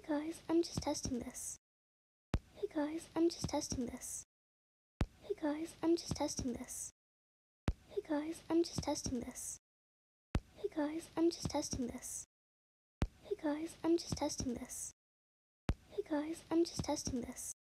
guys, I'm just testing this. Hey guys, I'm just testing this. Hey guys, I'm just testing this. Hey guys, I'm just testing this. Hey guys, I'm just testing this. Hey guys, I'm just testing this. Hey guys, I'm just testing this.